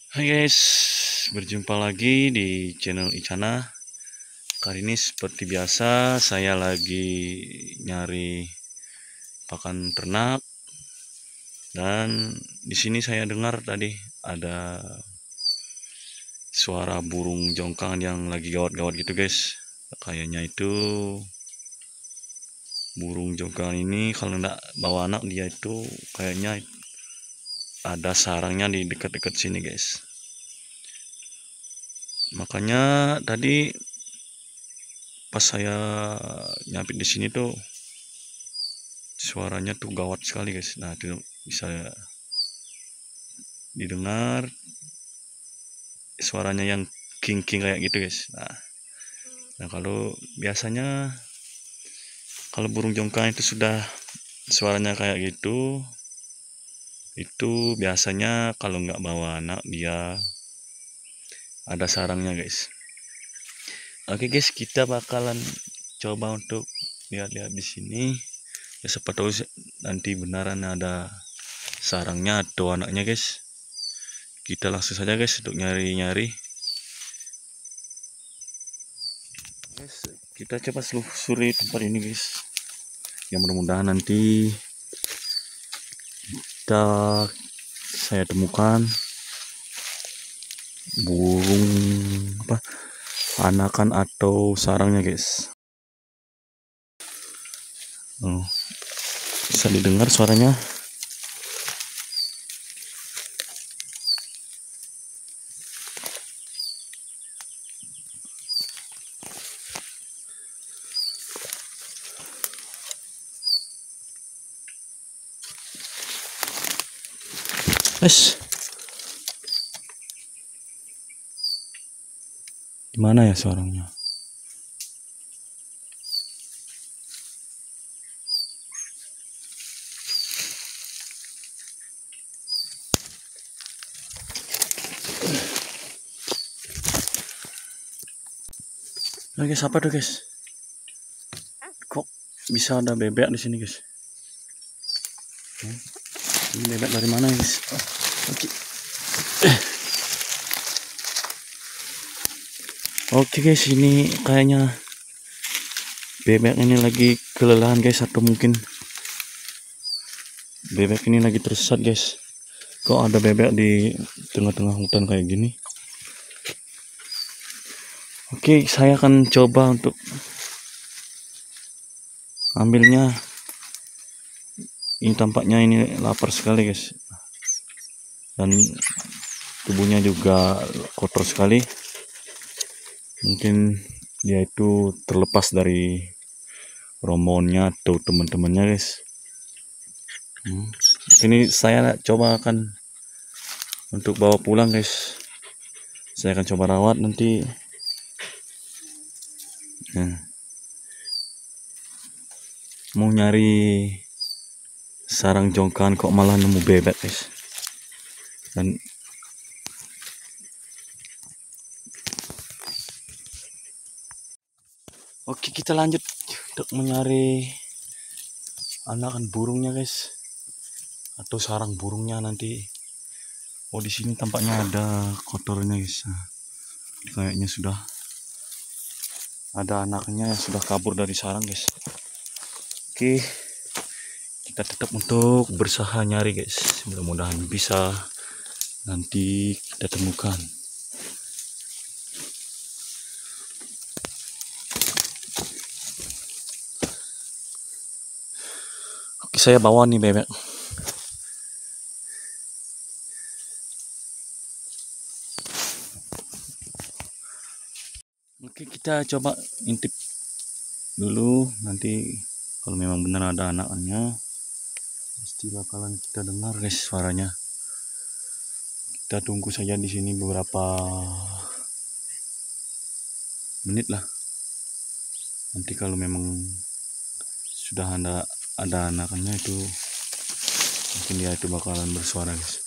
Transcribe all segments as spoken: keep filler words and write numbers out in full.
Hai guys, berjumpa lagi di channel Icana. Kali ini seperti biasa saya lagi nyari pakan ternak, dan di sini saya dengar tadi ada suara burung jongkang yang lagi gawat-gawat gitu guys. Kayaknya itu burung jongkang ini kalau nggak bawa anak dia itu kayaknya ada sarangnya di dekat-dekat sini guys. Makanya tadi pas saya nyapit di sini tuh suaranya tuh gawat sekali guys. Nah itu bisa didengar suaranya yang king-king kayak gitu guys. Nah, nah kalau biasanya kalau burung jongkang itu sudah suaranya kayak gitu, itu biasanya kalau nggak bawa anak dia ada sarangnya guys. Oke guys, kita bakalan coba untuk lihat-lihat di sini. Ya, siapa tahu nanti beneran ada sarangnya atau anaknya guys. Kita langsung saja guys untuk nyari-nyari. Guys, kita coba selusuri tempat ini guys. Yang mudah-mudahan nanti kita saya temukan burung apa anakan atau sarangnya guys. Oh, bisa didengar suaranya. Guys, gimana ya suaranya? Nah, guys, apa tuh guys? Kok bisa ada bebek di sini guys? Hmm, ini bebek dari mana guys? Oh, oke. Oke guys, ini kayaknya bebek ini lagi kelelahan guys, atau mungkin bebek ini lagi tersesat guys. Kok ada bebek di tengah-tengah hutan kayak gini? Oke, saya akan coba untuk ambilnya. Ini tampaknya ini lapar sekali guys, dan tubuhnya juga kotor sekali. Mungkin dia itu terlepas dari rombongannya atau teman-temannya guys. Hmm. Ini saya coba akan untuk bawa pulang guys. Saya akan coba rawat nanti. Nah, mau nyari sarang jongkang kok malah nemu bebek guys. Dan oke, kita lanjut untuk mencari anakan burungnya guys, atau sarang burungnya nanti. Oh, di sini tampaknya ada kotornya guys. Nah, kayaknya sudah ada anaknya yang sudah kabur dari sarang guys. Oke, kita tetap untuk berusaha nyari guys. Mudah-mudahan bisa nanti kita temukan. Oke, saya bawa nih bebek. Oke, kita coba intip dulu. Nanti kalau memang benar ada anaknya, pasti bakalan kita dengar guys suaranya. Kita tunggu saja di sini beberapa menit lah. Nanti kalau memang sudah ada ada anaknya itu, mungkin dia itu bakalan bersuara guys.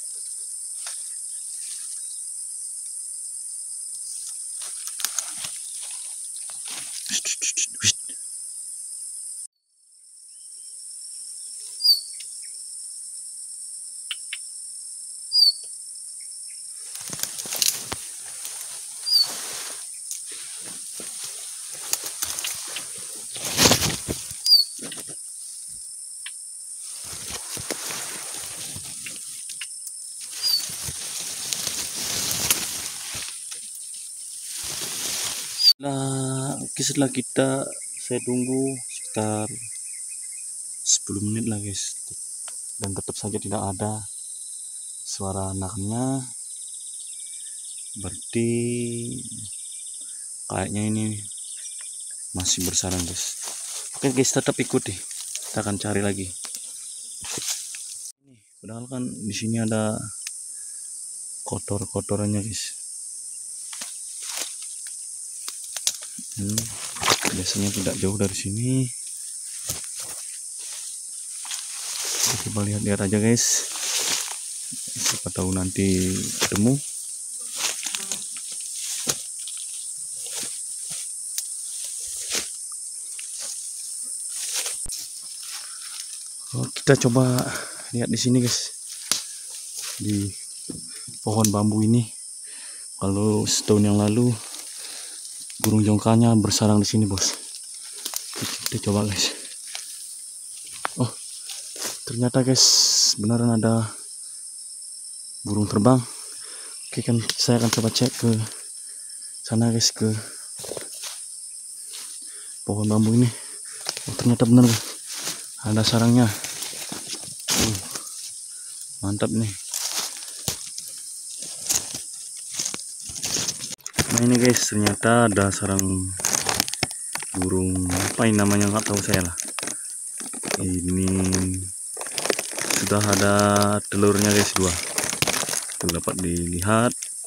Nah, oke, setelah kita saya tunggu sekitar sepuluh menit lah guys, dan tetap saja tidak ada suara anaknya. Berarti kayaknya ini masih bersarang guys. Oke guys, tetap ikuti, kita akan cari lagi. Padahal kan di sini ada kotor-kotorannya guys. Hmm, biasanya tidak jauh dari sini. Coba lihat-lihat aja guys, siapa tahu nanti ketemu. Oh, kita coba lihat di sini guys, di pohon bambu ini. Kalau setahun yang lalu burung jongkanya bersarang di sini bos. Kita coba guys. Oh, ternyata guys beneran ada burung terbang. Oke, kan saya akan coba cek ke sana guys, ke pohon bambu ini. Oh, ternyata benar guys, ada sarangnya. uh, mantap nih. Nah ini guys, ternyata ada sarang burung apa ini namanya, nggak tahu saya lah. Ini sudah ada telurnya guys, dua tuh dapat dilihat.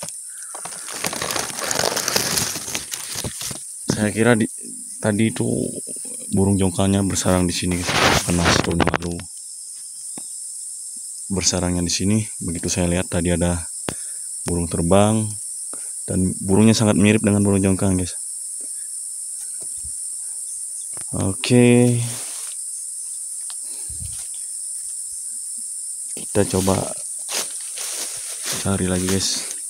Saya kira di, tadi itu burung jongkanya bersarang di sini guys, karena setahun lalu bersarangnya di sini. Begitu saya lihat tadi ada burung terbang, dan burungnya sangat mirip dengan burung jongkang guys. Oke, kita coba cari lagi guys.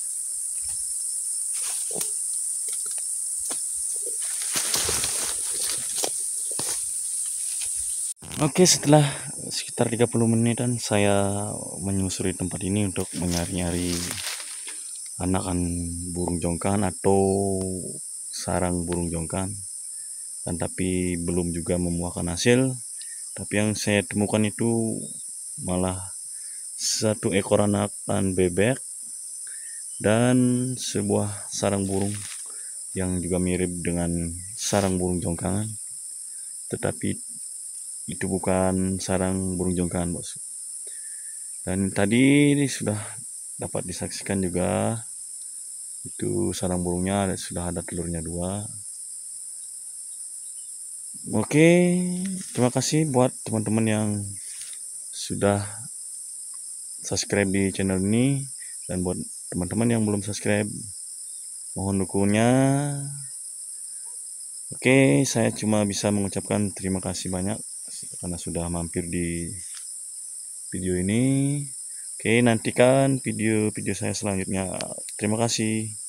Oke, setelah sekitar tiga puluh menitan saya menyusuri tempat ini untuk mencari-nyari anakan burung jongkan atau sarang burung jongkan, dan tapi belum juga membuahkan hasil. Tapi yang saya temukan itu malah satu ekor anakan bebek dan sebuah sarang burung yang juga mirip dengan sarang burung jongkangan, tetapi itu bukan sarang burung jongkangan bos. Dan tadi ini sudah dapat disaksikan juga, itu sarang burungnya sudah ada telurnya dua. Oke, terima kasih buat teman-teman yang sudah subscribe di channel ini, dan buat teman-teman yang belum subscribe mohon dukungannya. Oke, saya cuma bisa mengucapkan terima kasih banyak karena sudah mampir di video ini. Oke, nantikan video-video saya selanjutnya. Terima kasih.